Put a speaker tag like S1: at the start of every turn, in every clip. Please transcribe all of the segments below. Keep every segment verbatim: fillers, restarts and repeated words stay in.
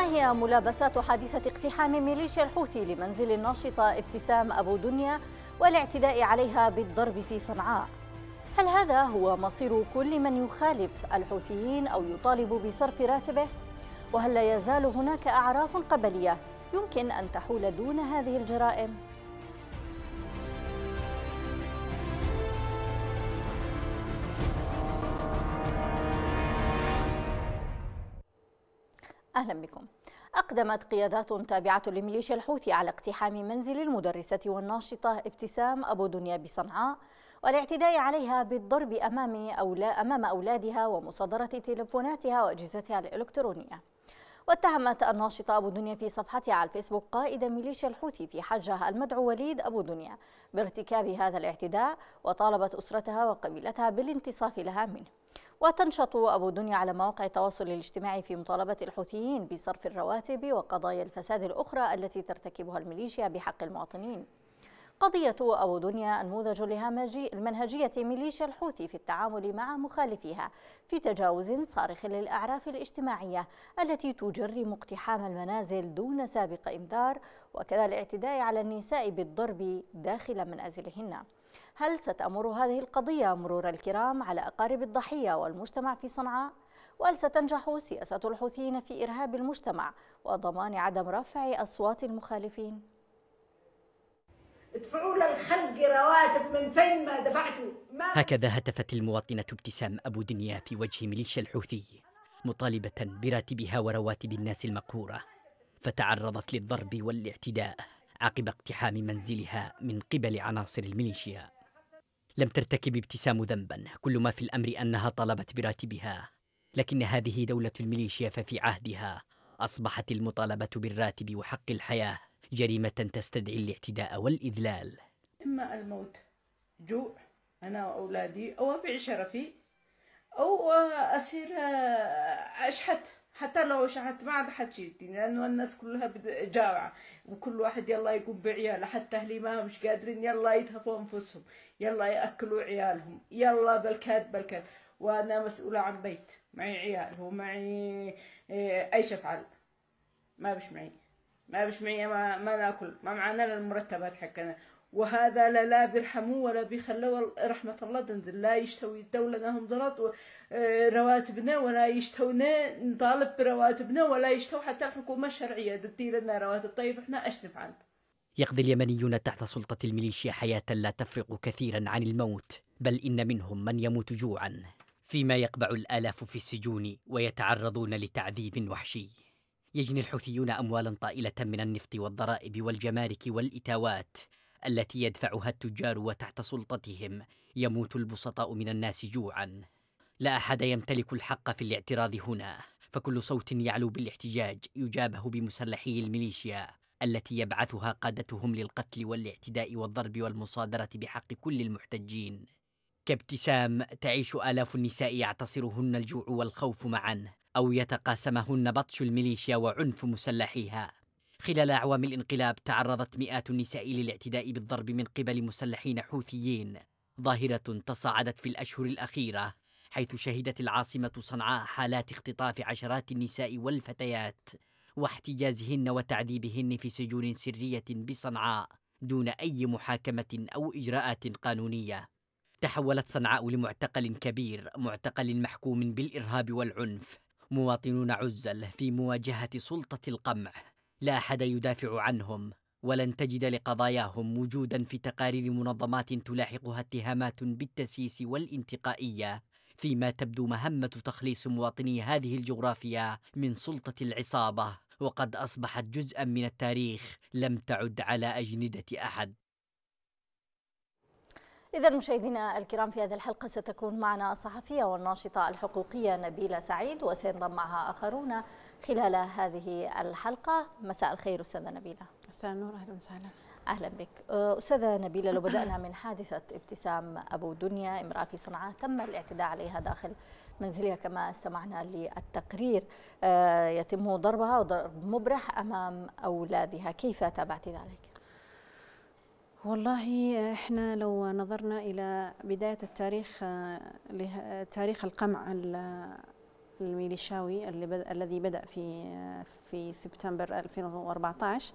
S1: ما هي ملابسات حادثة اقتحام ميليشيا الحوثي لمنزل الناشطة ابتسام أبو دنيا والاعتداء عليها بالضرب في صنعاء؟ هل هذا هو مصير كل من يخالف الحوثيين أو يطالب بصرف راتبه؟ وهل لا يزال هناك أعراف قبلية يمكن أن تحول دون هذه الجرائم؟ أهلا بكم. أقدمت قيادات تابعة لميليشيا الحوثي على اقتحام منزل المدرسة والناشطة ابتسام أبو دنيا بصنعاء والاعتداء عليها بالضرب أمام, أولا أمام أولادها ومصادرة تلفوناتها وأجهزتها الإلكترونية. واتهمت الناشطة أبو دنيا في صفحتها على الفيسبوك قائد ميليشيا الحوثي في حجة المدعو وليد أبو دنيا بارتكاب هذا الاعتداء، وطالبت أسرتها وقبيلتها بالانتصاف لها منه. وتنشط أبو دنيا على مواقع التواصل الاجتماعي في مطالبة الحوثيين بصرف الرواتب وقضايا الفساد الأخرى التي ترتكبها الميليشيا بحق المواطنين. قضية أبو دنيا نموذج لمنهجية ميليشيا الحوثي في التعامل مع مخالفيها في تجاوز صارخ للأعراف الاجتماعية التي تجرم اقتحام المنازل دون سابق إنذار، وكذا الاعتداء على النساء بالضرب داخل منازلهن. هل ستأمر هذه القضية مرور الكرام على أقارب الضحية والمجتمع في صنعاء؟ وهل ستنجح سياسة الحوثيين في إرهاب المجتمع وضمان عدم رفع أصوات المخالفين؟
S2: ادفعوا للخلق رواتب من فين ما دفعتوا. ما
S3: هكذا هتفت المواطنة ابتسام أبو دنيا في وجه ميليشيا الحوثي مطالبة براتبها ورواتب الناس المقهورة، فتعرضت للضرب والاعتداء عقب اقتحام منزلها من قبل عناصر الميليشيا. لم ترتكب ابتسام ذنبا، كل ما في الأمر أنها طالبت براتبها، لكن هذه دولة الميليشيا، ففي عهدها أصبحت المطالبة بالراتب وحق الحياة جريمة تستدعي الاعتداء والإذلال.
S2: إما الموت، جوع أنا وأولادي، أو أبيع شرفي، أو أصير أشحت. حتى لو شحت ما عاد حد يديني، لأنه الناس كلها جاوعة وكل واحد يلا يقوم بعياله، حتى أهلي ما مش قادرين يلا يتهفوا أنفسهم، يلا يأكلوا عيالهم، يلا بالكاد بالكاد. وأنا مسؤولة عن بيت، معي عيال ومعي أيش أفعل؟ ما بش معي ما بش معي ما, ما ناكل، ما معنا المرتبات حقنا. وهذا لا لا بيرحموا ولا بيخلوا رحمة الله تنزل. لا يشتوي الدولة لهم ضرط رواتبنا، ولا يشتونا نطالب برواتبنا، ولا يشتو حتى الحكومة الشرعية تدي لنا رواتب. طيب احنا ايش نفعل؟
S3: يقضي اليمنيون تحت سلطة الميليشيا حياة لا تفرق كثيرا عن الموت، بل إن منهم من يموت جوعا، فيما يقبع الآلاف في السجون ويتعرضون لتعذيب وحشي. يجني الحوثيون أموالا طائلة من النفط والضرائب والجمارك والإتاوات التي يدفعها التجار، وتحت سلطتهم يموت البسطاء من الناس جوعا. لا أحد يمتلك الحق في الاعتراض هنا، فكل صوت يعلو بالاحتجاج يجابه بمسلحي الميليشيا التي يبعثها قادتهم للقتل والاعتداء والضرب والمصادرة بحق كل المحتجين. كابتسام تعيش آلاف النساء يعتصرهن الجوع والخوف معا، أو يتقاسمهن بطش الميليشيا وعنف مسلحيها. خلال أعوام الانقلاب تعرضت مئات النساء للاعتداء بالضرب من قبل مسلحين حوثيين، ظاهرة تصاعدت في الأشهر الأخيرة، حيث شهدت العاصمة صنعاء حالات اختطاف عشرات النساء والفتيات واحتجازهن وتعذيبهن في سجون سرية بصنعاء دون أي محاكمة أو إجراءات قانونية. تحولت صنعاء لمعتقل كبير، معتقل محكوم بالإرهاب والعنف. مواطنون عزل في مواجهة سلطة القمع، لا أحد يدافع عنهم، ولن تجد لقضاياهم وجودا في تقارير منظمات تلاحقها اتهامات بالتسييس والانتقائية، فيما تبدو مهمة تخليص مواطني هذه الجغرافيا من سلطة العصابة، وقد أصبحت جزءا من التاريخ لم تعد على أجندة أحد.
S1: إذا مشاهدينا الكرام، في هذه الحلقة ستكون معنا الصحفية والناشطة الحقوقية نبيلة سعيد، وسينضم معها آخرون خلال هذه الحلقة. مساء الخير أستاذة نبيلة.
S4: مساء النور، أهلا وسهلا.
S1: أهلا بك أستاذة نبيلة. لو بدأنا من حادثة ابتسام أبو دنيا، امرأة في صنعاء تم الاعتداء عليها داخل منزلها كما استمعنا للتقرير، يتم ضربها وضرب مبرح أمام أولادها، كيف تابعت ذلك؟
S4: والله احنا لو نظرنا إلى بداية التاريخ، تاريخ القمع الميليشياوي اللي بدأ الذي بدأ في في سبتمبر ألفين وأربعة عشر،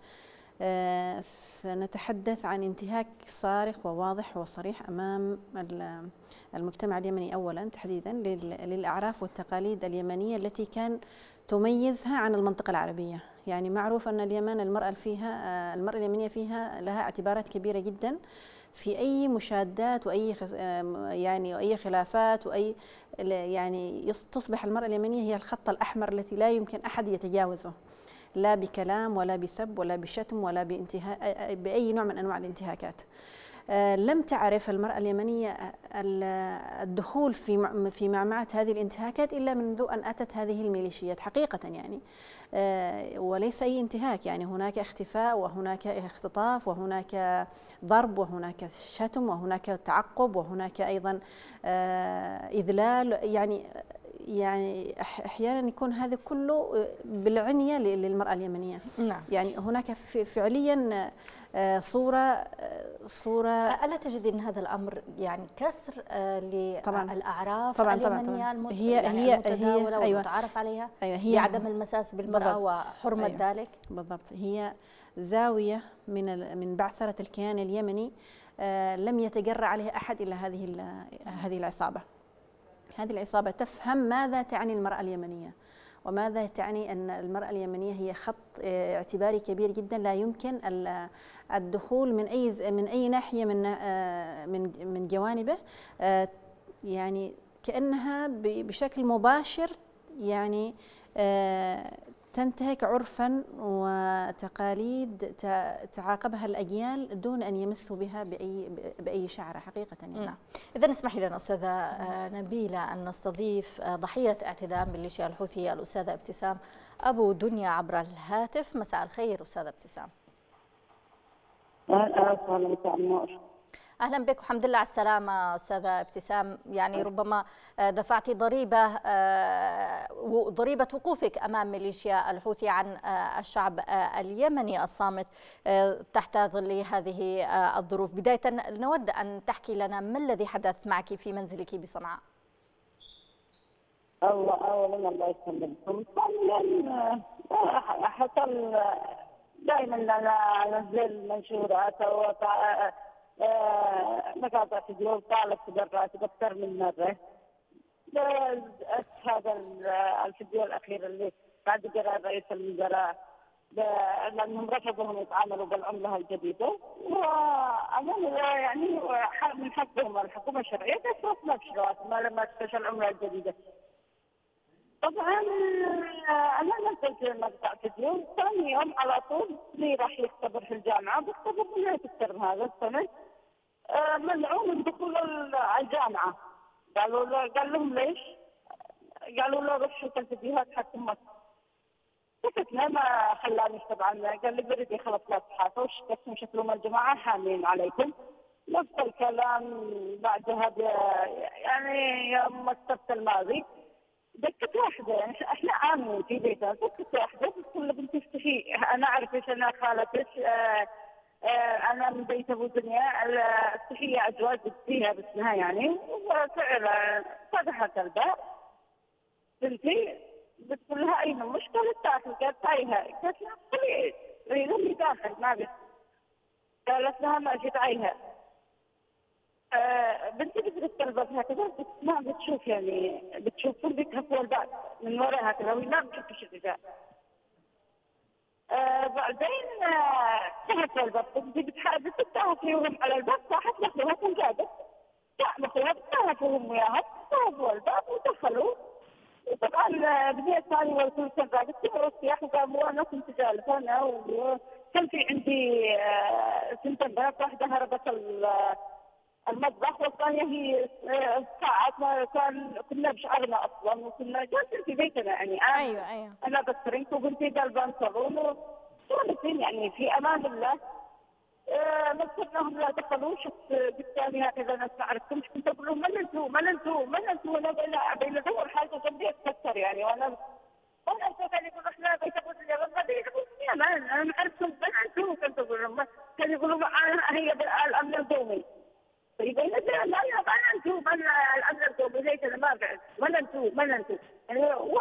S4: سنتحدث عن انتهاك صارخ وواضح وصريح أمام المجتمع اليمني أولا تحديدا للأعراف والتقاليد اليمنية التي كان تميزها عن المنطقة العربية. يعني معروف أن اليمن المرأة فيها المرأة اليمنية فيها لها اعتبارات كبيرة جدا في أي مشادات وأي يعني وأي خلافات وأي يعني تصبح المرأة اليمنية هي الخط الأحمر التي لا يمكن أحد يتجاوزه، لا بكلام ولا بسب ولا بشتم ولا بانتهاء بأي نوع من أنواع الانتهاكات. لم تعرف المرأة اليمنية الدخول في في معمعة هذه الانتهاكات إلا منذ أن أتت هذه الميليشيات حقيقة يعني، وليس أي انتهاك، يعني هناك اختفاء وهناك اختطاف وهناك ضرب وهناك شتم وهناك تعقب وهناك أيضا إذلال، يعني يعني أحيانا يكون هذا كله بالعنية للمرأة اليمنية.
S1: نعم.
S4: يعني هناك فعليا صورة صورة
S1: ألا تجد أن هذا الأمر يعني كسر للأعراف
S4: طبعا
S1: اليمنية
S4: طبعا
S1: المت...
S4: هي
S1: يعني
S4: هي
S1: المتداولة
S4: هي
S1: والمتعارف عليها
S4: أيوة هي
S1: بعدم المساس بالمرأة وحرمة
S4: أيوة
S1: ذلك؟
S4: بالضبط، هي زاوية من من بعثرة الكيان اليمني لم يتجرأ عليها أحد إلا هذه هذه العصابة. هذه العصابة تفهم ماذا تعني المرأة اليمنية وماذا تعني أن المرأة اليمنية هي خط اعتباري كبير جدا لا يمكن الدخول من أي من أي ناحية من من من جوانبه، يعني كأنها بشكل مباشر يعني تنتهك عرفا وتقاليد تعاقبها الأجيال دون أن يمسوا بها بأي بأي شعرة حقيقة يعني.
S1: نعم. إذا اسمحي لنا أستاذة نبيلة أن نستضيف ضحية اعتداء ميليشيا الحوثي الأستاذة ابتسام أبو دنيا عبر الهاتف. مساء الخير أستاذة ابتسام.
S5: أهلا
S1: أهلا بك والحمد لله على السلامة أستاذة ابتسام. يعني ربما دفعتي ضريبة ضريبة وقوفك أمام ميليشيا الحوثي عن الشعب اليمني الصامت تحت ظل هذه الظروف. بداية نود أن تحكي لنا ما الذي حدث معك في منزلك بصنعاء؟
S5: الله أولا الله يسلمكم. حصل دائما أنا أنزل منشورات أو مقاطع فيديو طالت تبرعات أكثر من مرة. هذا الفيديو الأخير اللي بعد قرار رئيس الوزراء لأنهم رفضوا أنهم يتعاملوا بالعملة الجديدة، وأنا يعني من حقهم الحكومة الشرعية تصرف نشرات ما لما تكتشف العملة الجديدة. طبعا أنا نزلت مقطع فيديو، ثاني يوم على طول لي راح يختبر في الجامعة، بيختبر من الترم هذا السنة منعوا من دخول الجامعة. قالوا له قال لهم ليش؟ قالوا له روح شوف الفيديوهات حق مصر. سكتنا ما خلاني طبعا، قال لي بريدي خلاص لا تحاسوا وش شكلهم الجماعة حامين عليكم. نفس الكلام بعدها يعني يوم السبت الماضي دكت واحدة، يعني احنا عامين في بيتنا، دكت واحدة بتقول لي بنتي افتحي، انا اعرف ايش انا خالتك، اه اه انا من بيت ابو دنيا، افتحي يا ازواج فيها باسمها يعني، وفعلا فتحت الباب بنتي بتقول لها اين المشكلة داخل؟ قالت تعيها، قالت لها خلي اللي داخل ما بس، قالت لها ما جيت عيها. آه بنتي بتتلبس هكذا ما بتشوف، يعني بتشوف كل بيتها الباب من وراء هكذا ولا بتشوف الشجاع. آه بعدين انتهت آه الباب، بنتي بتحاول تتهافيهم على الباب، صاحت لأخوها تنقادت، لا أخوها بتتهافيهم وياها، تهافوا الباب ودخلوا. وطبعا بدي الثاني والكل كان قاعد يتبعوا السياح، وقاموا أنا كنت جالسة أنا وكان في عندي آه سنتين بنات، واحدة هربت المطبخ والثانية هي ساعات ما كان كنا بشعرنا أصلا وكنا جالسين في بيتنا يعني. أنا
S1: أيوة أيوة.
S5: أنا بسرنك وبنتي قلبان صغون وجالسين يعني في أمان الله. أه مسكناهم لا دخلوا، شفت بالتالي هكذا ناس ما عرفتهمش، كنت أقول لهم من أنتوا من أنتوا من أنتوا، أنا بين أدور حاجة جنبي أتكسر يعني، وأنا من أنتوا كان يقول إحنا بيت أبو دنيا بس يقول يا مان أنا ما عرفتهم من أنتوا، كنت أقول لهم كانوا يقولوا معانا هي الأمن القومي. يبين لنا لا لا ما انتم من الامن القومي ليش انا ما بعد من انتم من انتم يعني،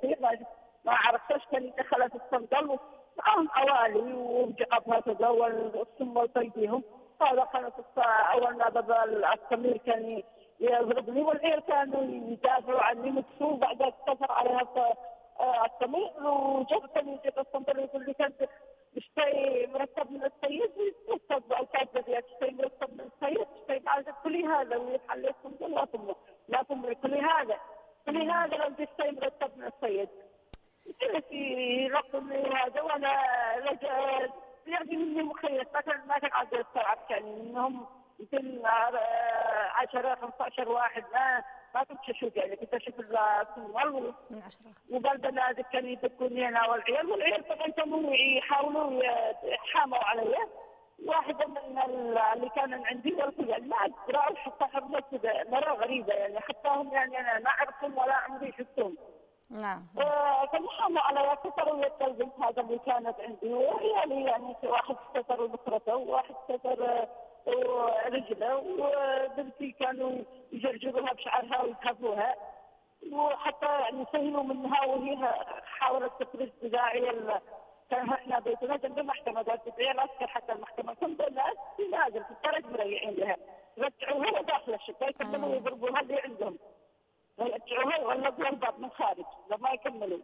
S5: تصير ما ما عرفت ايش كان دخلت الصندل معهم حوالي وجعبها تزول السم فيديهم. هذا كانت اول ما بدا السمير كان يضربني والعيال كانوا يدافعوا عني مكسور. بعد اتصل عليها السمير وجبتني جبت الصندل يقول لي كنت تشتري مرتب من السيد يتصل الكاتبه ديالك تشتري مرتب من السيد تشتري بعد كل هذا ويحل الصندل لا تمر لا تمر كل هذا كل هذا لو تشتري مرتب من السيد. قلت رقمي هذا وانا رجعت يعني مني مخيف مثلا ما كان عاد استوعب كان انهم يمكن عشرة خمسة عشر واحد ما ما كنت اشوف يعني كنت اشوف الصور
S1: من عشرة
S5: وقال بنادق كانوا يدقوني انا والعيال والعيال طبعا كانوا يحاولوا يتحاموا علي. واحدة من اللي كانوا عندي قالوا يعني ما ادري حتى حرمت كذا مرة غريبة يعني حتى هم يعني انا ما اعرفهم ولا عمري شفتهم.
S1: نعم.
S5: كانوا يحاموا علي كسروا يد البنت هذا اللي كانت عندي وعيالي يعني واحد كسر بكرته وواحد كسر رجله وبنتي كانوا يجرجروها بشعرها ويذهبوها وحتى يعني سهلوا منها وهي حاولت تخرج بداعي كان احنا بيتنا جنب المحكمه قالت تبيع العسكر حتى المحكمه كنت الناس في نازل في الطريق مريحين لها رجعوها داخل الشقه يكملوا يضربوها اللي عندهم رجعوها وغلقوا الباب من خارج لما يكملوا.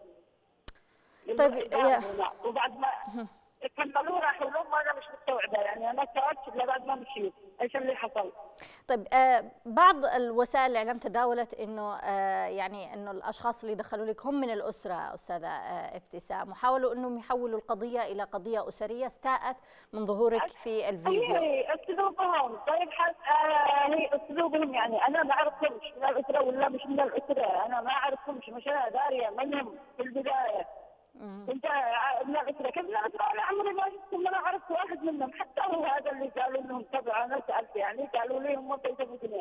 S1: طيب يا
S5: وبعد ما كملوا راحوا لهم وانا مش مستوعبه يعني انا تركت لبعد ما مشيت ايش اللي حصل.
S1: طيب آه بعض الوسائل الاعلام تداولت انه آه يعني انه الاشخاص اللي دخلوا لك هم من الاسره استاذه آه ابتسام وحاولوا انهم يحولوا القضيه الى قضيه اسريه استاءت من ظهورك في الفيديو.
S5: هي اسلوبهم طيب حس آه هي اسلوبهم يعني انا ما اعرفهمش من الاسره ولا مش من الاسره انا ما اعرفهمش مش انا داريه منهم في البدايه. كنت من الاسره كيف من الاسره انا عمري ما شفتهم ولا عرفت واحد منهم حتى هو هذا اللي قالوا انهم تبع انا سالت يعني قالوا لي هم بيتوا جنيه.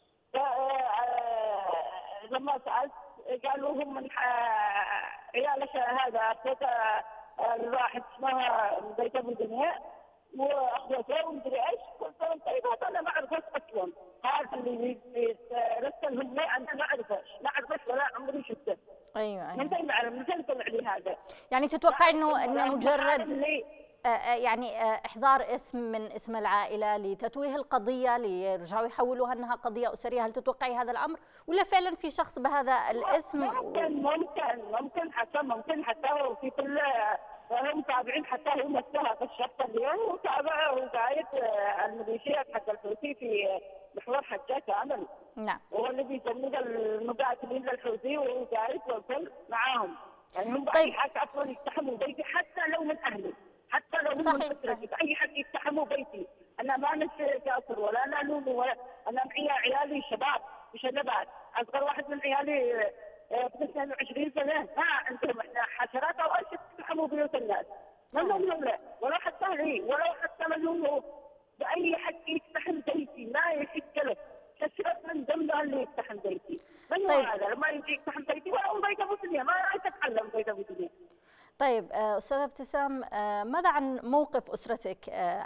S5: لما سالت قالوا هم من عيال هذا اخوته الواحد اسمها بيت ابو دنيا واخوته ومدري ايش قلت لهم طيب هذا انا ما اعرفش اصلا هذا اللي رسلهم لي انا ما اعرفش ما اعرفش ولا عمري شفته.
S1: ايوه ايوه.
S5: من فين اعرف من فين طلع لي هذا؟
S1: يعني تتوقع انه انه مجرد يعني احضار اسم من اسم العائله لتتويه القضيه ليرجعوا يحولوها انها قضيه اسريه، هل تتوقعي هذا الامر ولا فعلا في شخص بهذا الاسم؟
S5: ممكن ممكن ممكن حتى ممكن حتى هو في كل هم تابعين حتى هو نفسها في الشرطه اليوم وتابع وقايد الميليشيات حق الحوثي في محور حجه كامل.
S1: نعم.
S5: هو اللي بيسموه المقاتلين للحوثي وهو قايد والكل معاهم. يعني هم
S1: طيب.
S5: اي حد اصلا يقتحموا بيتي حتى لو من اهلي حتى لو من اسرتي اي حد يقتحموا بيتي انا ما نسي كاسر ولا انا نونو ولا انا معي عيالي شباب وشنبات اصغر واحد من عيالي ب اثنين وعشرين سنه ما عندهم احنا حشرات او ايش يقتحموا بيوت الناس ما لهم ولا ولا حتى هي ولا حتى لهم باي حد يقتحم بيتي ما يشكله كسرت من ضمنها اللي يقتحم بيتي. من
S1: طيب.
S5: هذا لما يجي يقتحم بيتي ولا بيت ابو دنيا ما راح اتعلم بيت ابو دنيا.
S1: طيب استاذه ابتسام ماذا عن موقف اسرتك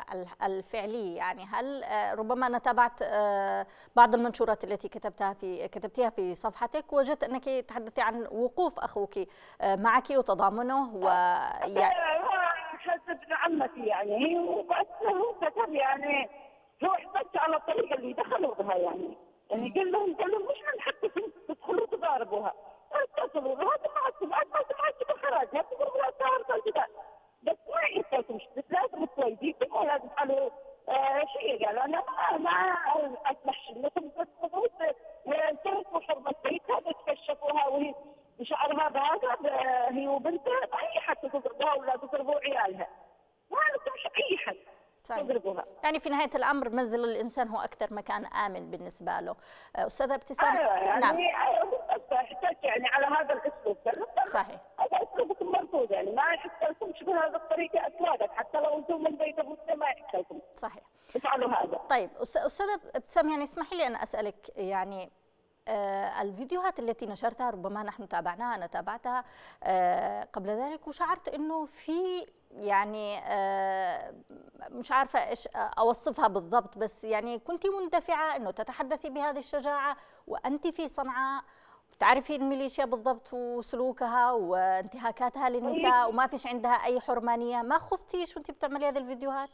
S1: الفعلي؟ يعني هل ربما انا تابعت بعض المنشورات التي كتبتها في كتبتيها في صفحتك وجدت انك تحدثي عن وقوف اخوك معك وتضامنه
S5: ويعني حسب ابن عمتي يعني هي وبس هو كتب يعني هو احتج على الطريقه اللي دخلوا بها يعني يعني قال لهم قال لهم مش من حقكم تدخلوا تضاربوها اتصلوا بها ما سمعت ما سمعت بخراجها تقول لا تعرف كذا بس ما يحتاجوش بس لازم تويديكم ولازم قالوا شيء قال انا ما ما اسمحش انكم تدخلوا وتركوا حرمه بيتها تكشفوها وهي بشعرها بهذا هي وبنتها اي حد تضربها ولا تضربوا عيالها ما نسمحش اي حد.
S1: صحيح. يعني في نهاية الأمر منزل الإنسان هو أكثر مكان آمن بالنسبة له. أستاذة ابتسام.
S5: أيوة يعني
S1: نعم.
S5: احتاج يعني على هذا الأسلوب.
S1: صحيح.
S5: هذا أسلوبكم مرفوض يعني ما يحتاجكمش بهذه الطريقة أسوادك حتى لو أنتم من بيت أبوك ما يحتاجكم.
S1: صحيح.
S5: افعلوا هذا.
S1: طيب أستاذة ابتسام يعني اسمحي لي أن أسألك يعني آه الفيديوهات التي نشرتها ربما نحن تابعناها أنا تابعتها آه قبل ذلك وشعرت أنه في يعني آه مش عارفة إيش أوصفها بالضبط بس يعني كنت مندفعة أنه تتحدثي بهذه الشجاعة وأنت في صنعاء تعرفي الميليشيا بالضبط وسلوكها وانتهاكاتها للنساء وما فيش عندها أي حرمانية، ما خفتيش وأنت بتعملي هذه الفيديوهات؟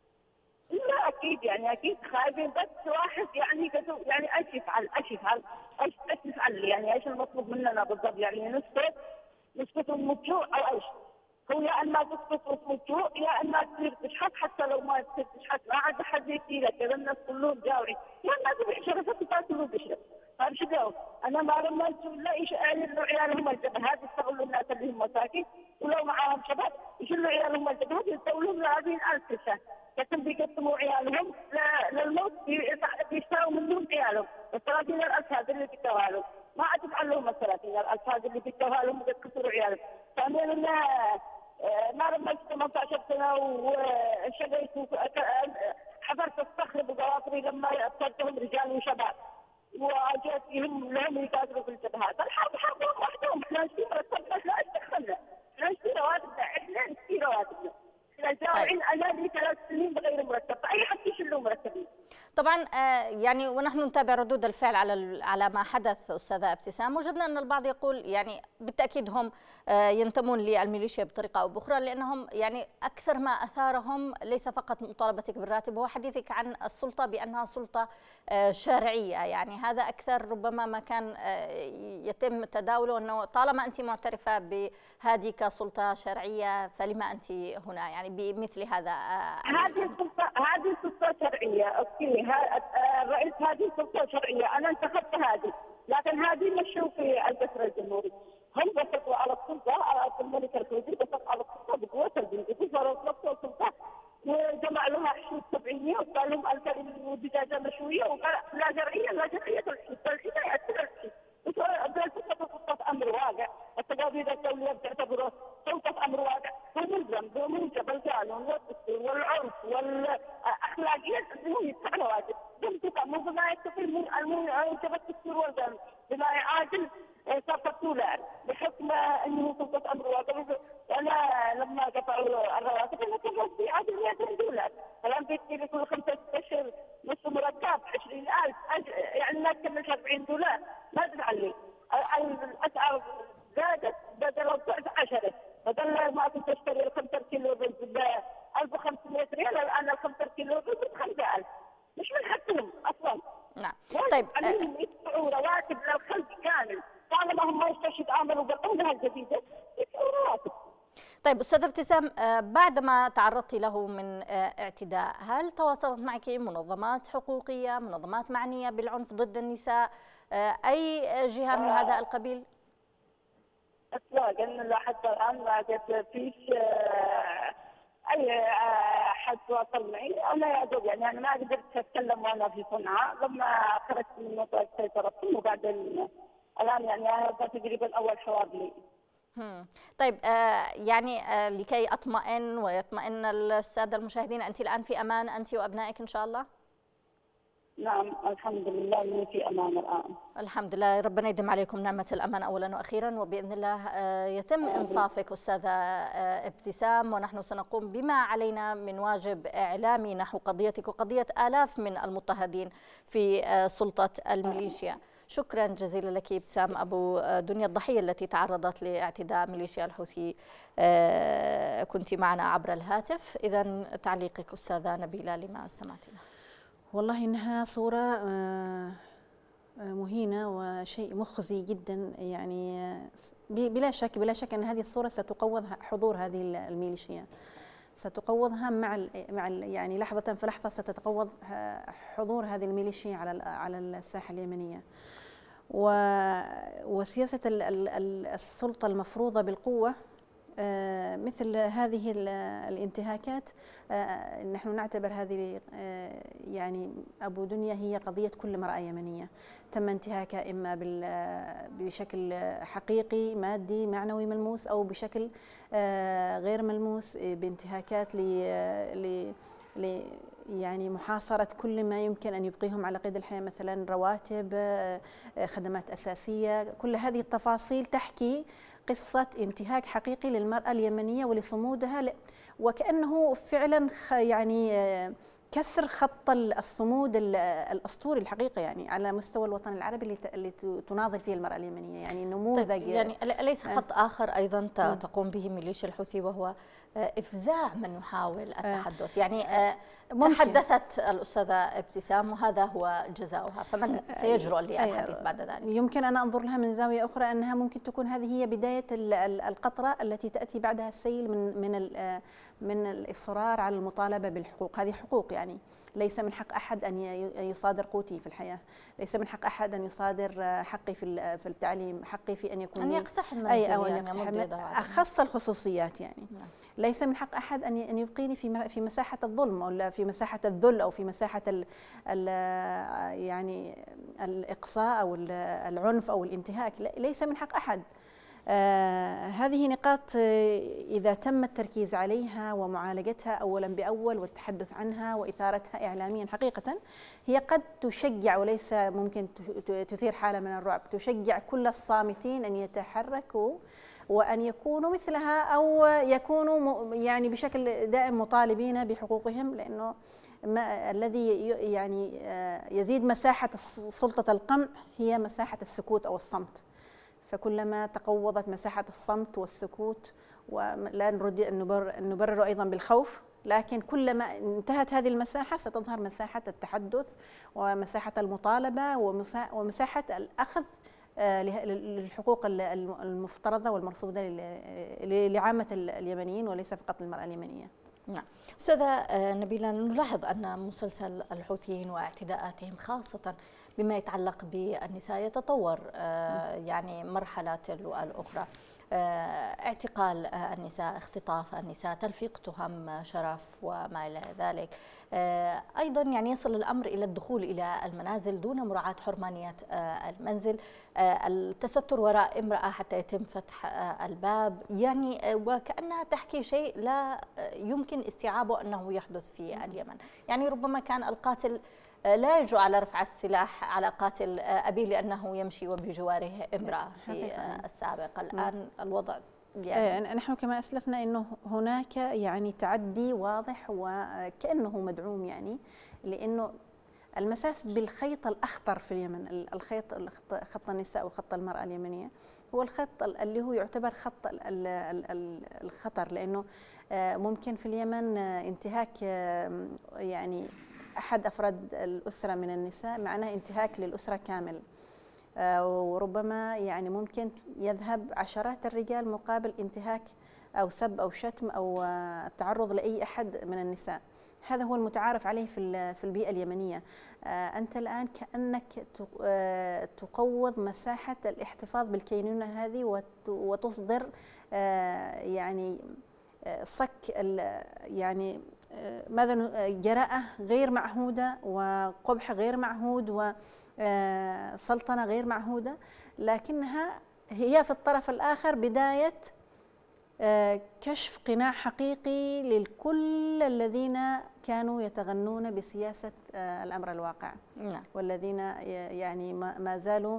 S5: لا اكيد يعني اكيد خايفين، بس واحد يعني يعني ايش يفعل ايش يفعل ايش ايش يفعل يعني ايش المطلوب مننا بالضبط؟ يعني نسكت نسكت ونموت او ايش؟ هو يا اما تسكت وتموت يا اما تصير تشحت، حتى لو ما تصير تشحت ما عاد حد يسيلك، كذا الناس كلهم جاوري، يا الناس بيحشروا فتى كلهم بيحشروا. طيب شو جو؟ انا ما رميت ولا ايش انه عيالهم الجبهات يستغلوا الناس اللي هم مساكين، ولو معاهم شباب يشيلوا عيالهم الجبهات يستولوا لهم هذه الألف سنة، لكن بيقسموا عيالهم للموت بيشتروا منهم عيالهم، الثلاثين الألف هذا اللي بيدوها لهم، ما عاد يفعل لهم الثلاثين الألف هذا اللي بيدوها لهم ويكسروا عيالهم. ثانيا انه ما رميت ثمانية عشر سنة وشقيت حضرت الصخر بقواطري لما ابتدهم رجال وشباب وجات لهم لهم يقاتلوا في الجبهات، الحرب حربهم وحدهم، احنا نشتري مرتبنا لا دخلنا، احنا نشتري رواتبنا، احنا نشتري رواتبنا، احنا جاوعين انا لي ثلاث سنين بغير مرتب، فاي حد يشيل له مرتبين.
S1: طبعا يعني ونحن نتابع ردود الفعل على على ما حدث استاذه ابتسام، وجدنا ان البعض يقول يعني بالتاكيد هم ينتمون للميليشيا بطريقه او باخرى، لانهم يعني اكثر ما اثارهم ليس فقط مطالبتك بالراتب، هو حديثك عن السلطه بانها سلطه شرعيه، يعني هذا اكثر ربما ما كان يتم تداوله، انه طالما انت معترفه بهذه كسلطه شرعيه فلما انت هنا يعني بمثل هذا.
S5: هذه السلطه هذه سلطه شرعيه، اوكي الرئيس هذه سلطه شرعيه، انا انتخبت هذه، لكن هذه مشوا في القصر الجمهوري، هم بسطوا على السلطه على الملك الفوزي، بسط على السلطه بقوه البنزين، صاروا يطلقوا السلطه وجمع لها حشود سبعينيه وقال لهم الكلمه ودجاجه مشويه وقال لا شرعيه لا شرعيه الحشود، الحشود ياثر الحشود، سلطه سلطه امر واقع، التقاليد الدوليه بتعتبره سلطه امر واقع، هو ملزم بموجب القانون والدستور والعرف والاخلاقيات انهم يدفعوا واجب، بمتى مو بما يتفق موجب الدستور والقانون، بما يعادل صفقه دولار بحكم انه سلطه امر واقع. انا لما قطعوا الرواتب انا كان راتبي عادل مئتين دولار، الان بيدي لي كل خمسة اشهر نصف مرتب عشرين ألف، يعني ما تكملش أربعين دولار، ما تدفع لي. الاسعار زادت بدل الضعف عشرة، بدل ما كنت اشتري خمسة كيلو رز ب ألف وخمسمئة ريال، الان ال خمسة كيلو رز ب خمسة آلاف، مش من حقهم اصلا.
S1: نعم طيب
S5: عليهم يدفعوا رواتب للخلق كامل، طالما هم ما يقدروا يتعاملوا بالعمله الجديده يدفعوا رواتب.
S1: طيب أستاذة ابتسام، بعدما تعرضتي له من اعتداء، هل تواصلت معك منظمات حقوقية، منظمات معنية بالعنف ضد النساء، أي جهة من هذا القبيل؟
S5: اطلاقا لا، حتى الان ما قد فيش اي حد تواصل معي، انا يا دوب يعني انا ما قدرت اتكلم وانا في صنعاء، لما خرجت من منطقه سيطرتهم وبعدين الان يعني هذا تقريبا اول حوار لي.
S1: طيب آه يعني آه لكي اطمئن ويطمئن الساده المشاهدين، انت الان في امان انت وابنائك ان شاء الله؟
S5: نعم الحمد لله اني في امان الان.
S1: الحمد لله، ربنا يديم عليكم نعمه الامان اولا واخيرا، وباذن الله آه يتم انصافك استاذه آه ابتسام، ونحن سنقوم بما علينا من واجب اعلامي نحو قضيتك وقضيه الاف من المضطهدين في آه سلطه الميليشيا. شكرا جزيلا لك ابتسام أبو دنيا، الضحية التي تعرضت لاعتداء ميليشيا الحوثي، كنت معنا عبر الهاتف. إذا تعليقك أستاذة نبيلة لما استمعتنا؟
S4: والله إنها صورة مهينة وشيء مخزي جدا، يعني بلا شك بلا شك أن هذه الصورة ستقوض حضور هذه الميليشيا، ستقوضها مع مع يعني لحظة فلحظة ستتقوض حضور هذه الميليشيا على على الساحة اليمنية. وسياسة السلطة المفروضة بالقوة مثل هذه الانتهاكات، نحن نعتبر هذه يعني أبو دنيا هي قضية كل امرأة يمنية تم انتهاكها إما بشكل حقيقي مادي معنوي ملموس أو بشكل غير ملموس بانتهاكات ل يعني محاصرة كل ما يمكن أن يبقيهم على قيد الحياة، مثلا رواتب، خدمات أساسية، كل هذه التفاصيل تحكي قصة انتهاك حقيقي للمرأة اليمنية ولصمودها، وكأنه فعلا يعني كسر خط الصمود الاسطوري الحقيقه يعني على مستوى الوطن العربي اللي اللي تناضل فيه المراه اليمنيه، يعني نموذج.
S1: طيب يعني ليس خط اخر ايضا تقوم به ميليشيا الحوثي وهو افزاع من يحاول التحدث، يعني ممكن. تحدثت الاستاذه ابتسام وهذا هو جزاؤها، فمن سيجرؤ للحديث بعد ذلك؟
S4: يمكن انا انظر لها من زاويه اخرى، انها ممكن تكون هذه هي بدايه القطره التي تاتي بعدها السيل من من من الاصرار على المطالبه بالحقوق. هذه حقوق، يعني ليس من حق احد ان يصادر قوتي في الحياه، ليس من حق احد ان يصادر حقي في في التعليم، حقي في ان يكون
S1: ان يقتحم
S4: اي او ان يقتحم اخص الخصوصيات، يعني
S1: نعم.
S4: ليس من حق احد ان ان يبقيني في في مساحه الظلم او في مساحه الذل او في مساحه ال ال يعني الاقصاء او العنف او الانتهاك، ليس من حق احد. آه هذه نقاط آه إذا تم التركيز عليها ومعالجتها أولا بأول والتحدث عنها وإثارتها إعلاميا حقيقة، هي قد تشجع وليس ممكن تثير حالة من الرعب، تشجع كل الصامتين أن يتحركوا وأن يكونوا مثلها أو يكونوا يعني بشكل دائم مطالبين بحقوقهم، لأنه ما الذي يعني آه يزيد مساحة سلطة القمع هي مساحة السكوت أو الصمت. فكلما تقوضت مساحة الصمت والسكوت، ولا نريد أن نبرر أيضا بالخوف، لكن كلما انتهت هذه المساحة ستظهر مساحة التحدث ومساحة المطالبة ومساحة الأخذ للحقوق المفترضة والمرصودة لعامة اليمنيين وليس فقط للمرأة اليمنية.
S1: نعم. أستاذة نبيلة، نلاحظ أن مسلسل الحوثيين واعتداءاتهم خاصة بما يتعلق بالنساء يتطور يعني مرحلة تلو الأخرى، اعتقال النساء، اختطاف النساء، تلفيق تهم شرف وما إلى ذلك، أيضا يعني يصل الأمر إلى الدخول إلى المنازل دون مراعاة حرمانية المنزل، التستر وراء امرأة حتى يتم فتح الباب، يعني وكأنها تحكي شيء لا يمكن استيعابه أنه يحدث في اليمن. يعني ربما كان القاتل لا يجرؤ على رفع السلاح على قاتل أبيه لأنه يمشي وبجواره امرأة في السابق، الآن الوضع
S4: يعني نحن كما أسلفنا أنه هناك يعني تعدي واضح وكأنه مدعوم، يعني لأنه المساس بالخيط الأخطر في اليمن، الخيط خط النساء وخط المرأة اليمنية، هو الخط اللي هو يعتبر خط الخطر، لأنه ممكن في اليمن انتهاك يعني أحد أفراد الأسرة من النساء معناه انتهاك للأسرة كامل، وربما يعني ممكن يذهب عشرات الرجال مقابل انتهاك أو سب أو شتم أو التعرض لأي أحد من النساء. هذا هو المتعارف عليه في في البيئة اليمنية. أنت الآن كأنك تقوض مساحة الاحتفاظ بالكينونة هذه وتصدر يعني صك يعني ماذا جراءة غير معهودة وقبح غير معهود وسلطنة غير معهودة، لكنها هي في الطرف الآخر بداية كشف قناع حقيقي للكل الذين كانوا يتغنون بسياسة الأمر الواقع، والذين يعني ما زالوا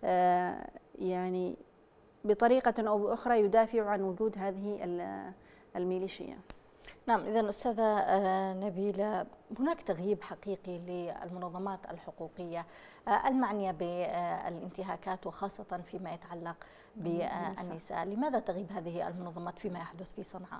S4: يعني بطريقة أو بأخرى يدافعوا عن وجود هذه الميليشيا.
S1: نعم، إذا أستاذة نبيلة، هناك تغييب حقيقي للمنظمات الحقوقية المعنية بالانتهاكات وخاصة فيما يتعلق بالنساء. لماذا تغيب هذه المنظمات فيما يحدث في صنعاء؟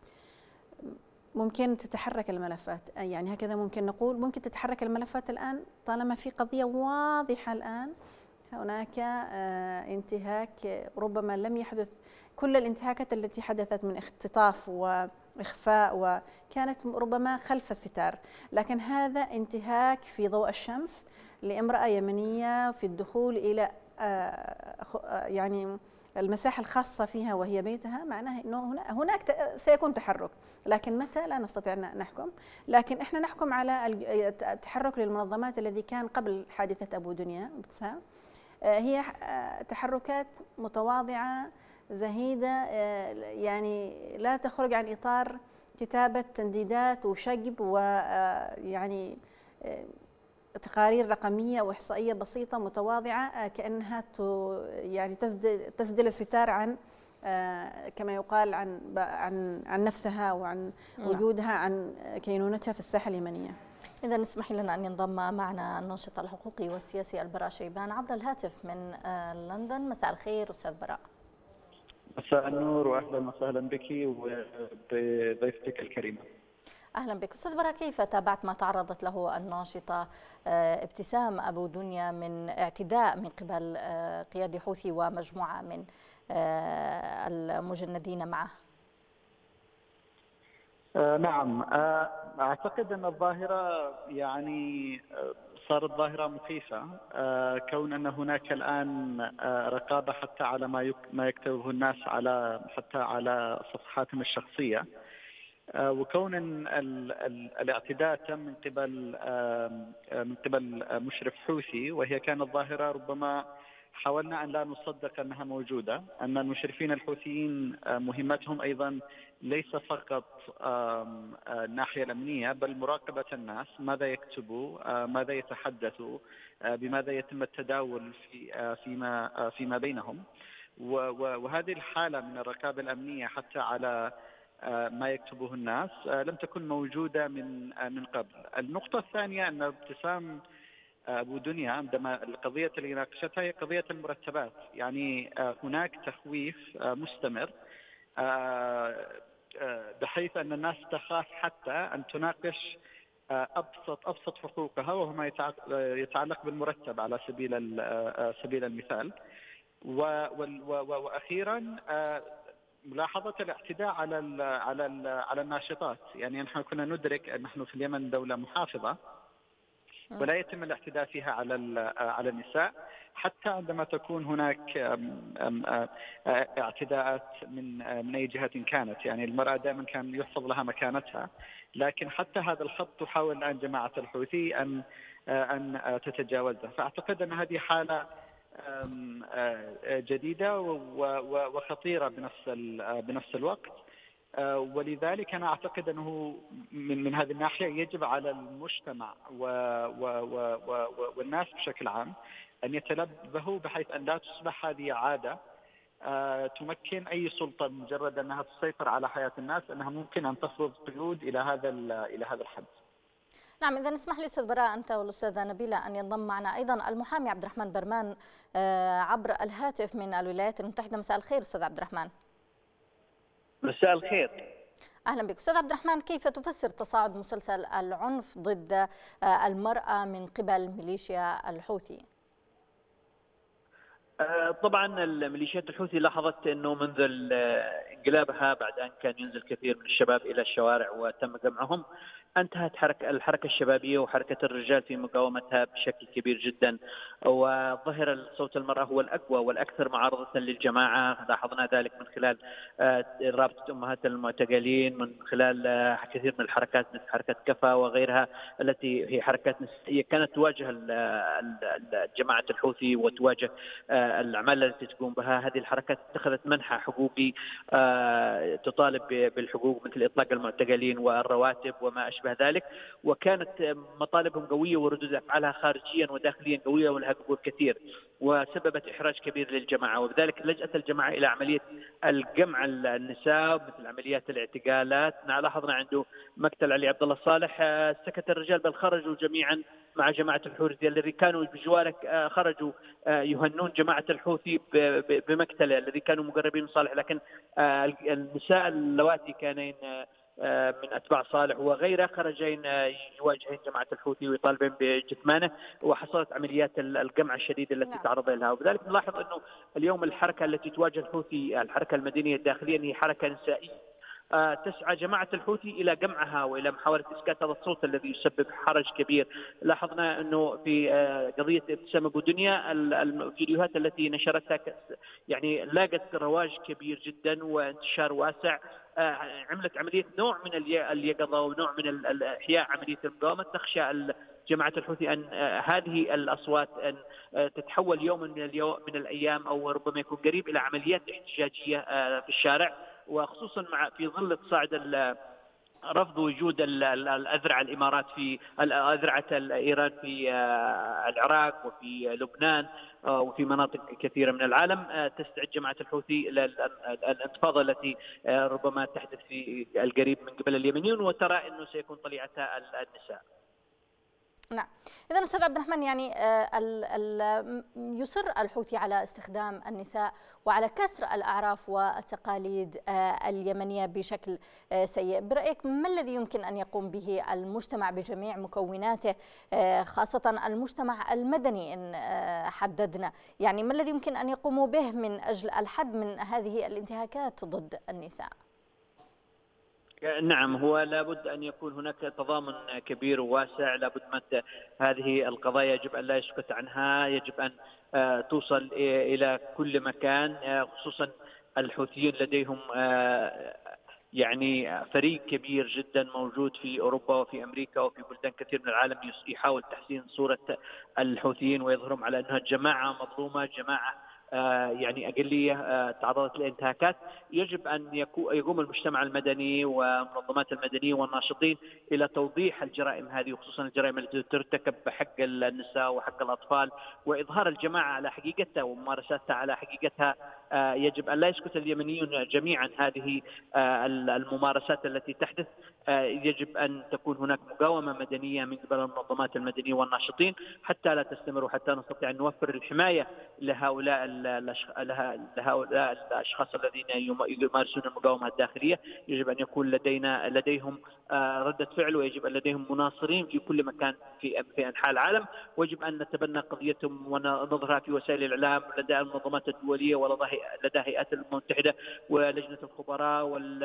S4: ممكن تتحرك الملفات، يعني هكذا ممكن نقول، ممكن تتحرك الملفات الآن طالما في قضية واضحة. الآن هناك انتهاك ربما لم يحدث كل الانتهاكات التي حدثت من اختطاف وإخفاء وكانت ربما خلف الستار، لكن هذا انتهاك في ضوء الشمس لامرأة يمنية في الدخول إلى يعني المساحة الخاصة فيها وهي بيتها، معناها أنه هناك سيكون تحرك، لكن متى لا نستطيع أن نحكم. لكن إحنا نحكم على التحرك للمنظمات الذي كان قبل حادثة أبو دنيا ابتسام، هي تحركات متواضعة زهيدة، يعني لا تخرج عن إطار كتابة تنديدات وشجب ويعني تقارير رقمية وإحصائية بسيطة متواضعة، كأنها يعني تسدل تسدل الستار عن كما يقال عن عن عن نفسها وعن وجودها، عن كينونتها في الساحة اليمنية.
S1: إذا اسمحي لنا أن ينضم معنا الناشط الحقوقي والسياسي البراء شيبان عبر الهاتف من لندن. مساء الخير أستاذ براء.
S6: مساء النور واهلا وسهلا بك وبضيفتك الكريمه.
S1: اهلا بك استاذ براء، كيف تابعت ما تعرضت له الناشطه ابتسام ابو دنيا من اعتداء من قبل قيادي حوثي ومجموعه من المجندين معه؟
S6: نعم، اعتقد ان الظاهره يعني صارت ظاهره مخيفه، كون ان هناك الان رقابه حتى على ما ما يكتبه الناس على حتى على صفحاتهم الشخصيه، وكون الاعتداء تم من قبل من قبل مشرف حوثي وهي كانت ظاهره ربما حاولنا ان لا نصدق انها موجوده، ان المشرفين الحوثيين مهمتهم ايضا ليس فقط الناحيه الامنيه بل مراقبه الناس، ماذا يكتبوا، ماذا يتحدثوا، بماذا يتم التداول في فيما فيما بينهم، وهذه الحاله من الرقابه الامنيه حتى على ما يكتبه الناس لم تكن موجودة من من قبل. النقطة الثانية أن ابتسام أبو دنيا عندما القضية اللي ناقشتها هي قضية المرتبات، يعني هناك تخويف مستمر بحيث أن الناس تخاف حتى أن تناقش أبسط أبسط حقوقها وهو ما يتعلق بالمرتب على سبيل سبيل المثال. وأخيرا ملاحظة الاعتداء على ال على ال على الناشطات، يعني نحن كنا ندرك أن نحن في اليمن دولة محافظة ولا يتم الاعتداء فيها على على النساء، حتى عندما تكون هناك اعتداءات من من أي جهة كانت، يعني المرأة دائما كان يحفظ لها مكانتها، لكن حتى هذا الخط تحاول الآن جماعة الحوثي أن أن تتجاوزه. فأعتقد أن هذه حالة جديدة وخطيرة بنفس بنفس الوقت، ولذلك أنا أعتقد أنه من من هذه الناحية يجب على المجتمع والناس بشكل عام أن يتنبهوا بحيث أن لا تصبح هذه عادة تمكن أي سلطة مجرد أنها تسيطر على حياة الناس أنها ممكن أن تفرض قيود إلى هذا إلى هذا الحد.
S1: نعم، إذا نسمح لي أستاذ براء أنت والأستاذة نبيلة أن ينضم معنا أيضا المحامي عبد الرحمن برمان عبر الهاتف من الولايات المتحدة. مساء الخير أستاذ عبد الرحمن.
S7: مساء الخير.
S1: أهلا بك أستاذ عبد الرحمن، كيف تفسر تصاعد مسلسل العنف ضد المرأة من قبل ميليشيا الحوثي؟
S7: طبعا الميليشيات الحوثي لاحظت أنه منذ انقلابها بعد أن كان ينزل كثير من الشباب إلى الشوارع وتم جمعهم، انتهت حركة الحركة الشبابية وحركة الرجال في مقاومتها بشكل كبير جدا، وظهر صوت المرأة هو الأقوى والأكثر معارضة للجماعة. لاحظنا ذلك من خلال رابطة أمهات المعتقلين، من خلال كثير من الحركات مثل حركة كفا وغيرها التي هي حركات نسائية كانت تواجه جماعة الحوثي وتواجه الأعمال التي تقوم بها. هذه الحركات اتخذت منحى حقوقي تطالب بالحقوق مثل إطلاق المعتقلين والرواتب وما أشبه ذلك، وكانت مطالبهم قوية وردود أفعالها خارجيا وداخليا قوية ولها قبول كثير، وسببت إحراج كبير للجماعة، وبذلك لجأت الجماعة إلى عملية الجمع النساء مثل عمليات الاعتقالات. لاحظنا عنده مقتل علي عبد الله صالح سكت الرجال بل خرجوا جميعا مع جماعة الحوثي الذي كانوا بجواره، خرجوا يهنون جماعة الحوثي بمقتله الذي كانوا مقربين من صالح، لكن النساء اللواتي كانين من أتباع صالح وغيره خرجين يواجهين جماعة الحوثي ويطالبين بجثمانه، وحصلت عمليات الجمع الشديدة التي تعرض لها. وبذلك نلاحظ أنه اليوم الحركة التي تواجه الحوثي الحركة المدنية الداخلية هي حركة نسائية تسعى جماعة الحوثي إلى جمعها وإلى محاولة إسكات هذا الصوت الذي يسبب حرج كبير. لاحظنا أنه في قضية ابتسام أبو دنيا الفيديوهات التي نشرتها يعني لاقت رواج كبير جدا وانتشار واسع، عملت عملية نوع من اليقظة ونوع من الإحياء عملية المقاومة. تخشى جماعة الحوثي أن هذه الأصوات أن تتحول يوم من اليوم من الأيام أو ربما يكون قريب إلى عمليات احتجاجية في الشارع، وخصوصا مع في ظل تصاعد رفض وجود الأذرع الإمارات في أذرعة إيران في العراق وفي لبنان وفي مناطق كثيرة من العالم. تستعد جماعة الحوثي للانتفاضة التي ربما تحدث في القريب من قبل اليمنيين، وترى أنه سيكون طليعتها النساء.
S1: نعم، إذا أستاذ عبد الرحمن، يعني ال ال يصر الحوثي على استخدام النساء وعلى كسر الأعراف والتقاليد اليمنية بشكل سيء. برأيك ما الذي يمكن أن يقوم به المجتمع بجميع مكوناته، خاصة المجتمع المدني إن حددنا، يعني ما الذي يمكن أن يقوموا به من أجل الحد من هذه الانتهاكات ضد النساء؟
S7: نعم، هو لابد أن يكون هناك تضامن كبير وواسع. لابد من هذه القضايا يجب أن لا يسكت عنها، يجب أن توصل إلى كل مكان، خصوصا الحوثيين لديهم يعني فريق كبير جدا موجود في أوروبا وفي أمريكا وفي بلدان كثير من العالم يحاول تحسين صورة الحوثيين ويظهرهم على أنها جماعة مظلومة، جماعة يعني أقلية تعرضت لانتهاكات. يجب أن يقوم المجتمع المدني والمنظمات المدنية والناشطين إلى توضيح الجرائم هذه، وخصوصا الجرائم التي ترتكب بحق النساء وحق الأطفال، وإظهار الجماعة على حقيقتها وممارساتها على حقيقتها. يجب أن لا يسكت اليمنيون جميعا هذه الممارسات التي تحدث. يجب أن تكون هناك مقاومة مدنية من قبل المنظمات المدنية والناشطين حتى لا تستمر، وحتى نستطيع أن نوفر الحماية لهؤلاء لهؤلاء الأشخاص الذين يمارسون المقاومة الداخلية. يجب أن يكون لدينا لديهم ردة فعل، ويجب أن لديهم مناصرين في كل مكان في في أنحاء العالم، ويجب أن نتبنى قضيتهم ونظهرها في وسائل الإعلام لدى المنظمات الدولية ولدى هيئات الأمم المتحدة ولجنة الخبراء وال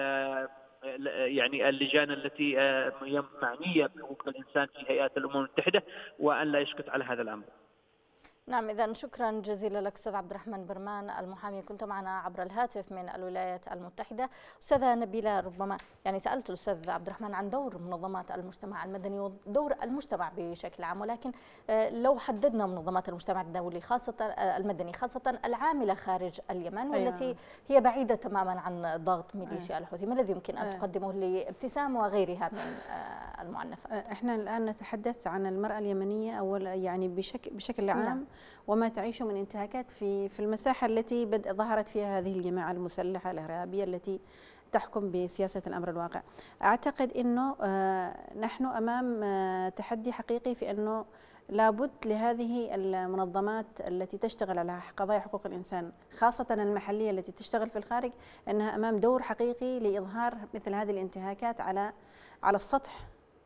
S7: يعني اللجان التي معنية بحقوق الإنسان في هيئات الأمم المتحدة، وأن لا يسكت على هذا الأمر.
S1: نعم، إذا شكرا جزيلا لك أستاذ عبد الرحمن برمان المحامي، كنت معنا عبر الهاتف من الولايات المتحدة. أستاذة نبيلة، ربما يعني سألت الأستاذ عبد الرحمن عن دور منظمات المجتمع المدني ودور المجتمع بشكل عام، ولكن لو حددنا منظمات المجتمع الدولي خاصة المدني خاصة العاملة خارج اليمن والتي هي بعيدة تماما عن ضغط ميليشيا الحوثي، ما الذي يمكن أن تقدمه لابتسام وغيرها من المعنفات؟
S4: احنا الآن نتحدث عن المرأة اليمنية أول يعني بشكل بشكل عام. نعم. وما تعيشه من انتهاكات في في المساحة التي بدأ ظهرت فيها هذه الجماعة المسلحة الإرهابية التي تحكم بسياسة الأمر الواقع. أعتقد أنه نحن أمام تحدي حقيقي في أنه لابد لهذه المنظمات التي تشتغل على قضايا حقوق الإنسان خاصة المحلية التي تشتغل في الخارج أنها أمام دور حقيقي لإظهار مثل هذه الانتهاكات على على السطح،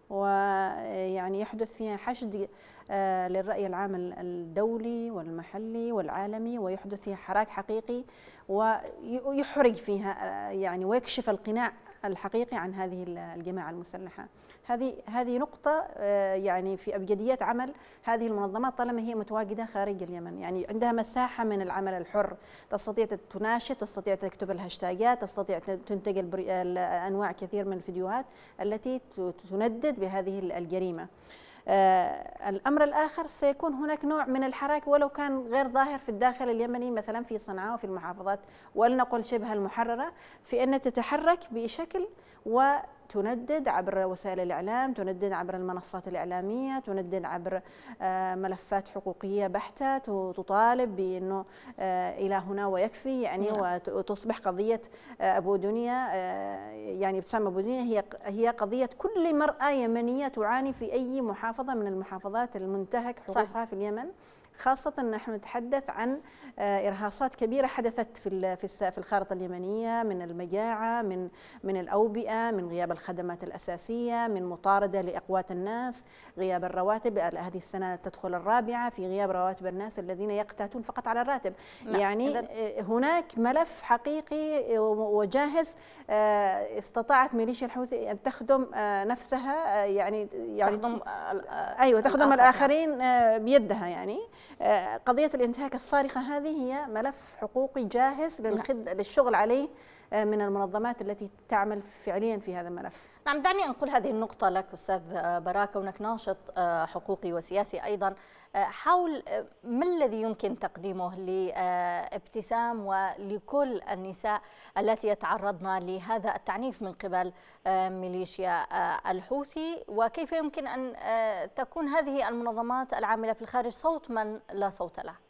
S4: ويعني يحدث فيها حشد للرأي العام الدولي والمحلي والعالمي، ويحدث فيها حراك حقيقي ويحرج فيها يعني ويكشف القناع الحقيقي عن هذه الجماعة المسلحة. هذه هذه نقطة يعني في أبجديات عمل هذه المنظمات طالما هي متواجدة خارج اليمن، يعني عندها مساحة من العمل الحر، تستطيع تناشط، تستطيع تكتب الهاشتاجات، تستطيع تنتج أنواع كثير من الفيديوهات التي تندد بهذه الجريمة. آه الأمر الآخر سيكون هناك نوع من الحراك ولو كان غير ظاهر في الداخل اليمني، مثلا في صنعاء وفي المحافظات ولنقل شبه المحررة، في أن تتحرك بشكل وتندد عبر وسائل الإعلام، تندد عبر المنصات الإعلامية، تندد عبر آه ملفات حقوقية بحتة، تطالب بأنه آه إلى هنا ويكفي يعني، وتصبح قضية آه أبو دنيا آه يعني ابتسام أبو دنيا هي هي قضية كل مرأة يمنية تعاني في أي محافظة من المحافظات المنتهك حقوقها في اليمن. خاصة نحن نتحدث عن إرهاصات كبيرة حدثت في في الخارطة اليمنية، من المجاعة، من من الأوبئة، من غياب الخدمات الأساسية، من مطاردة لأقوات الناس، غياب الرواتب. هذه السنة تدخل الرابعة في غياب رواتب الناس الذين يقتاتون فقط على الراتب. يعني هناك ملف حقيقي وجاهز استطاعت ميليشيا الحوثي أن تخدم نفسها، يعني يعني
S1: تخدم
S4: أيوة تخدم الآخرين بيدها. يعني قضية الانتهاك الصارخة هذه هي ملف حقوقي جاهز للخد... للشغل عليه من المنظمات التي تعمل فعليا في هذا الملف.
S1: نعم، دعني أنقل هذه النقطة لك أستاذ براك، كونك ناشط حقوقي وسياسي أيضا، حول ما الذي يمكن تقديمه لابتسام ولكل النساء التي يتعرضن لهذا التعنيف من قبل ميليشيا الحوثي، وكيف يمكن أن تكون هذه المنظمات العاملة في الخارج صوت من لا صوت له؟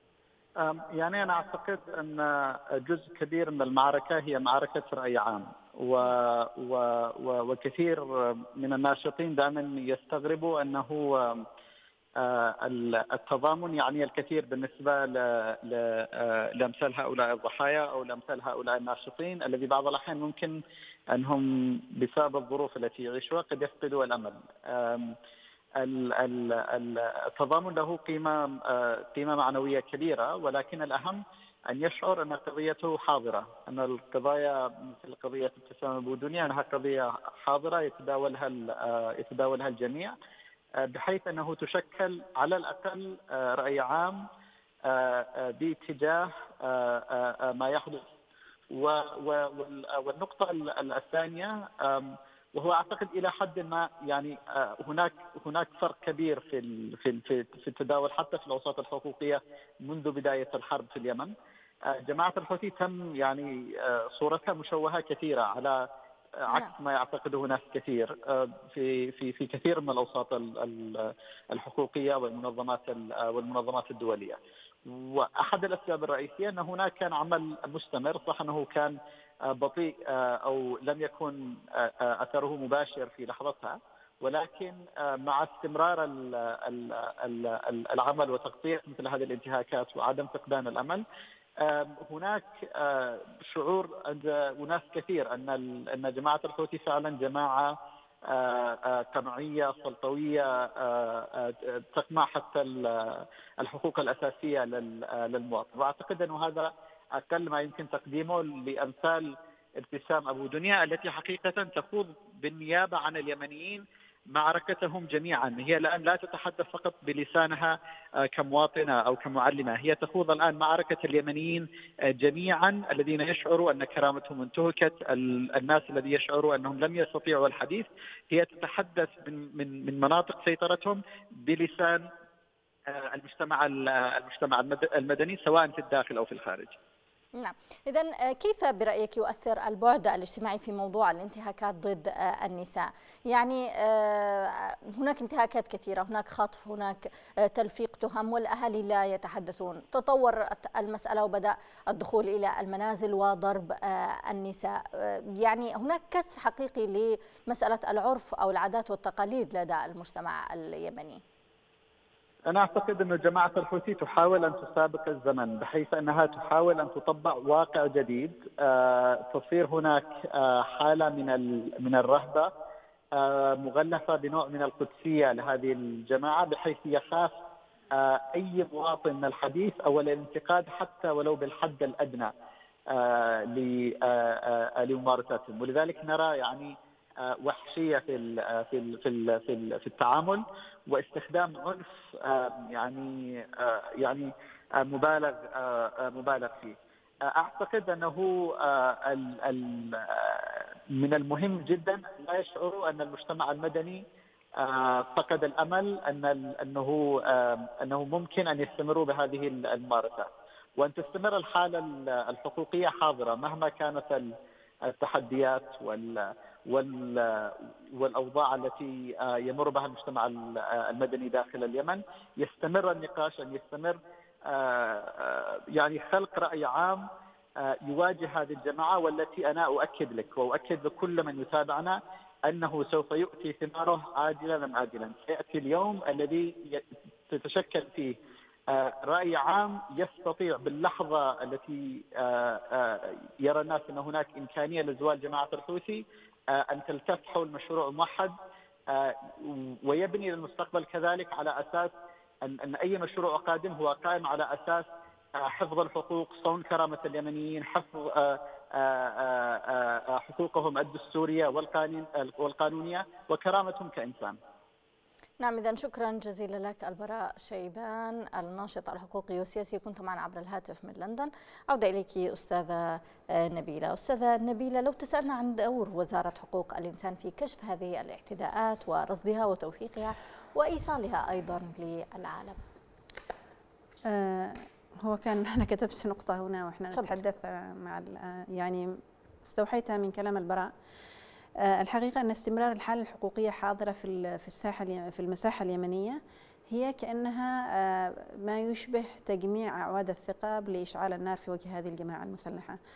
S6: يعني أنا أعتقد أن جزء كبير من المعركة هي معركة رأي عام، و و و وكثير من الناشطين دائما يستغربوا أنه التضامن يعني الكثير بالنسبة لأمثال هؤلاء الضحايا أو لأمثال هؤلاء الناشطين الذي بعض الأحيان ممكن أنهم بسبب الظروف التي يعيشوها قد يفقدوا الأمل. التضامن له قيمة قيمة معنوية كبيرة، ولكن الأهم أن يشعر أن قضيته حاضرة، أن القضايا مثل قضية ابتسام أبو دنيا أنها قضية حاضرة يتداولها يتداولها الجميع، بحيث أنه تشكل على الأقل رأي عام باتجاه ما يحدث. والنقطة الثانية، وهو أعتقد إلى حد ما يعني هناك هناك فرق كبير في في في التداول حتى في الأوساط الحقوقية منذ بداية الحرب في اليمن. جماعة الحوثي تم يعني صورتها مشوهة كثيرة على عكس ما يعتقده ناس كثير في في في كثير من الأوساط الحقوقية والمنظمات والمنظمات الدولية. وأحد الأسباب الرئيسية أن هناك كان عمل مستمر، صح أنه كان بطيء أو لم يكن أثره مباشر في لحظتها، ولكن مع استمرار العمل وتغطية مثل هذه الانتهاكات وعدم فقدان الأمل، هناك شعور عند ناس كثير أن أن جماعة الحوثي فعلا جماعة قمعية سلطوية تقمع حتى الحقوق الأساسية للمواطن. وأعتقد أن هذا أقل ما يمكن تقديمه لأمثال ابتسام أبو دنيا التي حقيقة تخوض بالنيابة عن اليمنيين معركتهم جميعا. هي الآن لا تتحدث فقط بلسانها كمواطنة أو كمعلمة، هي تخوض الآن معركة اليمنيين جميعا الذين يشعروا أن كرامتهم انتهكت، الناس الذين يشعروا أنهم لم يستطيعوا الحديث. هي تتحدث من من من مناطق سيطرتهم بلسان المجتمع المجتمع المدني سواء في الداخل أو في الخارج.
S1: نعم، إذن كيف برأيك يؤثر البعد الاجتماعي في موضوع الانتهاكات ضد النساء؟ يعني هناك انتهاكات كثيرة، هناك خطف، هناك تلفيق تهم، والأهالي لا يتحدثون. تطورت المسألة وبدأ الدخول إلى المنازل وضرب النساء. يعني هناك كسر حقيقي لمسألة العرف أو العادات والتقاليد لدى المجتمع اليمني.
S6: أنا أعتقد أن جماعة الحوثي تحاول أن تسابق الزمن، بحيث أنها تحاول أن تطبق واقع جديد. تصير هناك حالة من من الرهبة مغلفة بنوع من القدسية لهذه الجماعة، بحيث يخاف أي مواطن من الحديث أو الانتقاد حتى ولو بالحد الأدنى لممارساتهم. ولذلك نرى يعني وحشية في في في في التعامل واستخدام عنف يعني يعني مبالغ مبالغ فيه. اعتقد انه من المهم جدا لا يشعروا ان المجتمع المدني فقد الامل ان انه انه ممكن ان يستمروا بهذه الممارسات، وان تستمر الحاله الحقوقيه حاضره مهما كانت التحديات وال والأوضاع التي يمر بها المجتمع المدني داخل اليمن. يستمر النقاش، أن يستمر يعني خلق رأي عام يواجه هذه الجماعة، والتي أنا أؤكد لك وأؤكد لكل من يتابعنا أنه سوف يؤتي ثماره عاجلا أم آجلا. سيأتي اليوم الذي تتشكل فيه رأي عام يستطيع باللحظة التي يرى الناس أن هناك إمكانية لزوال جماعة الحوثي أن تلتف حول مشروع موحد ويبني للمستقبل كذلك على أساس أن, أن أي مشروع قادم هو قائم على أساس حفظ الحقوق، صون كرامة اليمنيين، حفظ حقوقهم الدستورية والقانونية وكرامتهم كإنسان.
S1: نعم، إذن شكرا جزيلا لك البراء شيبان، الناشط الحقوقي والسياسي، كنت معنا عبر الهاتف من لندن. عودة إليك أستاذة نبيلة. أستاذة نبيلة، لو تسألنا عن دور وزارة حقوق الإنسان في كشف هذه الاعتداءات ورصدها وتوثيقها وإيصالها أيضا للعالم.
S4: آه هو كان أنا كتبت نقطة هنا وإحنا نتحدث مع يعني استوحيتها من كلام البراء. الحقيقة أن استمرار الحالة الحقوقية حاضرة في في الساحة في المساحة اليمنية هي كأنها ما يشبه تجميع أعواد الثقاب لإشعال النار في وجه هذه الجماعة المسلحة.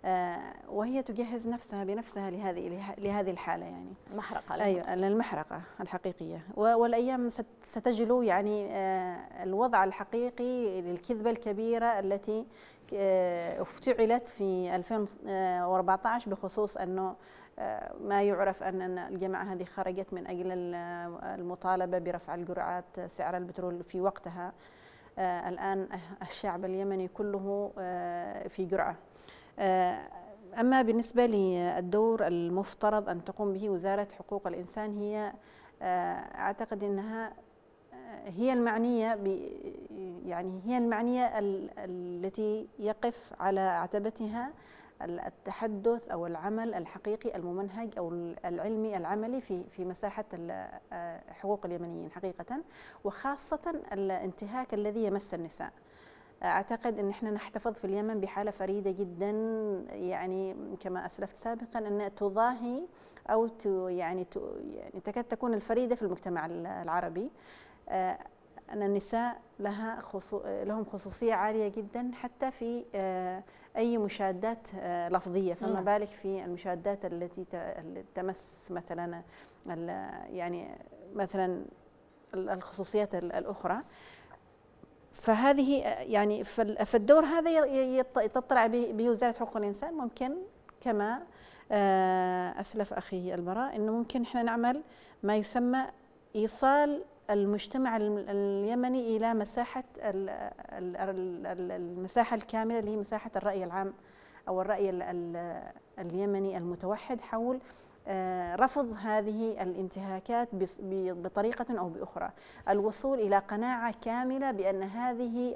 S4: وهي تجهز نفسها بنفسها لهذه لهذه الحالة يعني
S1: محرقة.
S4: أيوة للمحرقة الحقيقية. والأيام ستجلو يعني الوضع الحقيقي للكذبة الكبيرة التي افتعلت في ألفين وأربعة عشر بخصوص أنه ما يعرف أن الجماعة هذه خرجت من أجل المطالبة برفع الجرعات سعر البترول في وقتها. الآن الشعب اليمني كله في جرعة. أما بالنسبة للدور المفترض أن تقوم به وزارة حقوق الإنسان، هي أعتقد أنها هي المعنية يعني هي المعنية التي يقف على عتبتها التحدث أو العمل الحقيقي الممنهج أو العلمي العملي في في مساحة حقوق اليمنيين حقيقة، وخاصة الانتهاك الذي يمس النساء. أعتقد أن احنا نحتفظ في اليمن بحالة فريدة جدا، يعني كما أسلفت سابقا أن تضاهي أو يعني يعني تكاد تكون الفريدة في المجتمع العربي. أن النساء لها خصو لهم خصوصية عالية جدا حتى في أي مشادات لفظية، فما بالك في المشادات التي تمس مثلا يعني مثلا الخصوصيات الأخرى. فهذه يعني فالدور هذا تطلع به وزارة حقوق الإنسان. ممكن كما أسلف أخي البراء أنه ممكن إحنا نعمل ما يسمى إيصال المجتمع اليمني إلى مساحة المساحة الكاملة اللي هي مساحة الرأي العام أو الرأي اليمني المتوحد حول رفض هذه الانتهاكات بطريقة أو بأخرى، الوصول إلى قناعة كاملة بأن هذه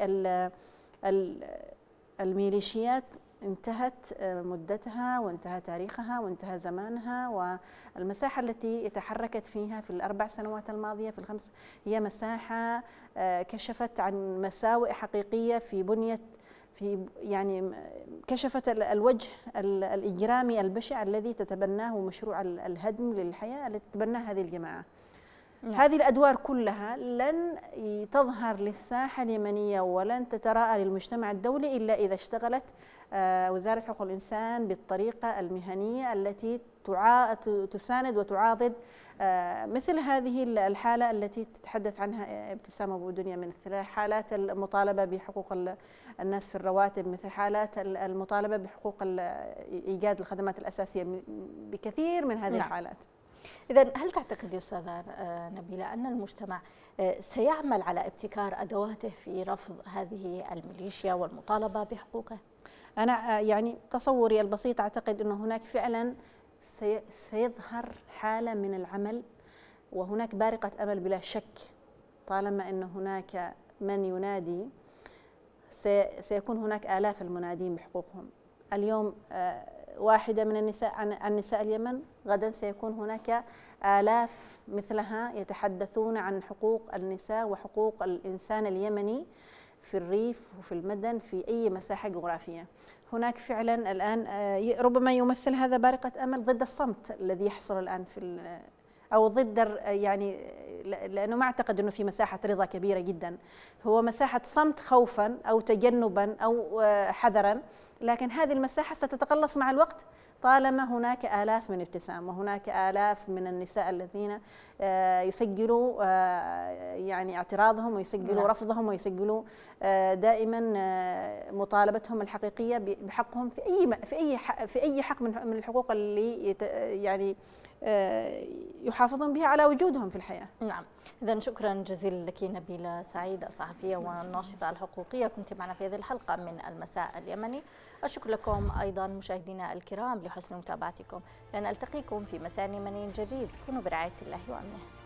S4: الميليشيات انتهت مدتها وانتهى تاريخها وانتهى زمانها، والمساحة التي تحركت فيها في الأربع سنوات الماضية في الخمس هي مساحة كشفت عن مساوئ حقيقية في بنية في يعني كشفت الوجه الإجرامي البشع الذي تتبناه مشروع الهدم للحياة التي تتبناه هذه الجماعة. نعم. هذه الأدوار كلها لن تظهر للساحة اليمنية ولن تتراءى للمجتمع الدولي إلا إذا اشتغلت وزارة حقوق الإنسان بالطريقة المهنية التي تساند وتعاضد مثل هذه الحالة التي تتحدث عنها ابتسام أبو دنيا، من مثل حالات المطالبة بحقوق الناس في الرواتب، مثل حالات المطالبة بحقوق إيجاد الخدمات الأساسية، بكثير من هذه. نعم. الحالات.
S1: إذن هل تعتقد يا أستاذة نبيلة أن المجتمع سيعمل على ابتكار أدواته في رفض هذه الميليشيا والمطالبة بحقوقه؟
S4: أنا يعني تصوري البسيط أعتقد أنه هناك فعلا سيظهر حالة من العمل، وهناك بارقة أمل بلا شك. طالما أن هناك من ينادي سيكون هناك آلاف المنادين بحقوقهم. اليوم واحدة من النساء عن نساء اليمن، غدا سيكون هناك آلاف مثلها يتحدثون عن حقوق النساء وحقوق الإنسان اليمني في الريف وفي المدن في أي مساحة جغرافية. هناك فعلا الآن ربما يمثل هذا بارقة أمل ضد الصمت الذي يحصل الآن في أو ضد يعني، لأنه ما أعتقد أنه في مساحة رضا كبيرة جدا، هو مساحة صمت خوفا أو تجنبا أو حذرا، لكن هذه المساحة ستتقلص مع الوقت طالما هناك آلاف من ابتسام وهناك آلاف من النساء الذين يسجلوا يعني اعتراضهم ويسجلوا رفضهم ويسجلوا دائما مطالبتهم الحقيقية بحقهم في أي في أي في أي حق من الحقوق اللي يعني يحافظون بها على وجودهم في الحياة.
S1: نعم. إذن شكرا جزيلا لك نبيلة سعيد، الصحفية والناشطة الحقوقية، كنت معنا في هذه الحلقة من المساء اليمني. الشكر لكم أيضا مشاهدينا الكرام لحسن متابعتكم، لنلتقيكم في مساء يمني جديد. كونوا برعاية الله وأمنه.